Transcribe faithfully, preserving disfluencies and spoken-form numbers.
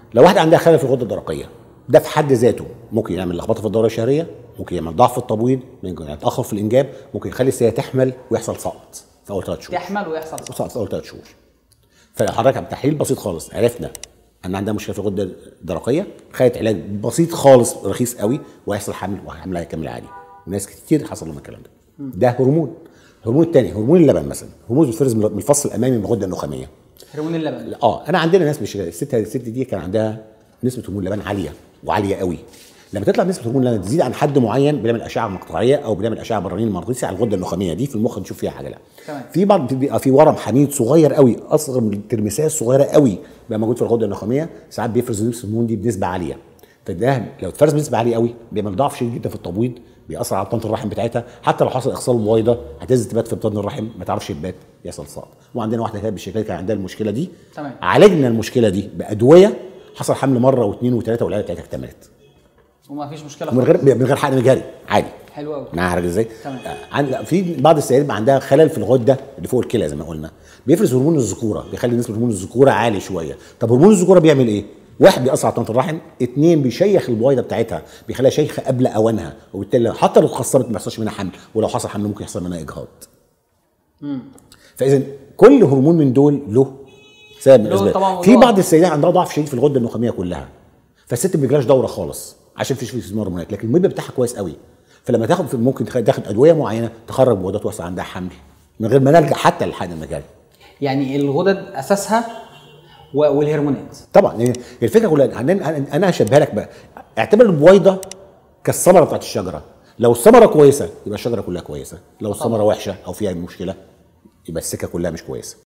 لو واحده عندها خلل في الغده الدرقيه، ده في حد ذاته ممكن يعمل لخبطه في الدوره الشهريه، ممكن يعمل ضعف في التبويض، ممكن يعمل تاخر في الانجاب، ممكن يخلي السيده تحمل ويحصل سقط في اول ثلاث شهور. تحمل ويحصل سقط في اول ثلاث شهور. فحضرتك بتحليل بسيط خالص عرفنا ان عندها مشكله في الغده الدرقيه، خدت علاج بسيط خالص رخيص قوي وهيحصل حمل وهيحمل هيكمل عادي. وناس كتير حصل لهم الكلام ده. ده هرمون. الهرمون الثاني هرمون اللبن مثلا، هرمون بيتفرز من الفص الامامي من الغده النخاميه. هرمون اللبن. اه انا عندنا ناس مش الست الست دي كان عندها نسبه هرمون اللبن عاليه وعاليه قوي. لما تطلع نسبه هرمون اللبن تزيد عن حد معين بنعمل اشعه مقطعيه او بنعمل اشعه برانين المغناطيسي على الغده النخاميه دي في المخ نشوف فيها حاجه. لا تمام. في بعض بيبقى في ورم حميد صغير قوي اصغر من الترمسيه الصغيره قوي بيبقى موجود في الغده النخاميه، ساعات بيفرز نسبه الهرمون دي بنسبه عاليه. فده لو اتفرز بنسبه عاليه قوي بيعمل ضعف شديد جدا في التبويض، بيأثر على بطانه الرحم بتاعتها، حتى لو حصل اخصاب البويضه هتنزل تبات في بطانه الرحم ما تعرفش تبات يحصل سقط. وعندنا واحده كانت بالشكل كان عندها المشكله دي. تمام. عالجنا المشكله دي بادويه، حصل حمل مره واثنين وثلاثه والعيله بتاعتها اكتملت. وما فيش مشكله من غير من غير حقن مجاري عادي. حلو قوي. معاها حضرتك ازاي؟ تمام. عن لا في بعض السيدات بقى عندها خلل في الغده اللي فوق الكلى زي ما قلنا، بيفرز هرمون الذكوره، بيخلي نسبه هرمون الذكوره عالي شويه. طب هرمون الذكوره بيعمل ايه؟ واحد بيأثر على طنط الرحم، اثنين بيشيخ البويضه بتاعتها، بيخليها شيخه قبل اوانها، وبالتالي حتى لو اتخصبت ما يحصلش منها حمل، ولو حصل حمل ممكن يحصل منها اجهاض. امم فاذا كل هرمون من دول له سبب من الاسباب. في بعض السيدات عندها ضعف شديد في الغده النخاميه كلها، فالست ما بيجراش دوره خالص عشان فيش فيه استثمار هرمونات، لكن المبيض بتاعها كويس قوي، فلما تاخد ممكن تاخد ادويه معينه تخرج بويضات واسعه عندها حمل من غير ما نلجا حتى للحقن المجاري. يعني الغدد اساسها والهرمونات. طبعا يعني الفكره كلها انا هشبهها لك بقى، اعتبر البويضه كالثمره بتاعت الشجره، لو الثمره كويسه يبقى الشجره كلها كويسه، لو الثمره وحشه او فيها مشكله يبقى السكه كلها مش كويسه.